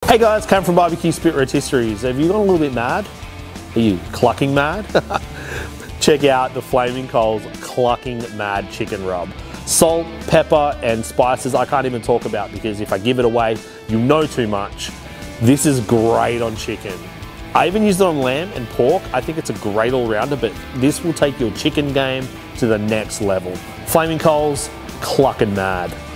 Hey guys, Cam from bbqspitrotisseries. Have you gone a little bit mad? Are you clucking mad? Check out the Flaming Coals Clucking Mad Chicken Rub. Salt, pepper, and spices I can't even talk about because if I give it away, you know too much. This is great on chicken. I even used it on lamb and pork. I think it's a great all-rounder, but this will take your chicken game to the next level. Flaming Coals, clucking mad.